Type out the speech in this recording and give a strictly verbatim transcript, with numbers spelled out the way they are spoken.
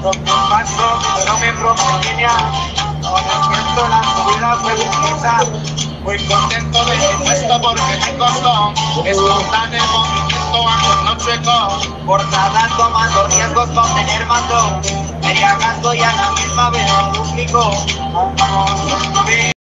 paso, pero me proponía. Ahora siento la subida fue distinta. Muy contento de mi puesto porque me costó. Espontáneo movimiento ando no chueco. Portada tomando riesgos con tener mando. Me gasto y a la misma vez lo duplico.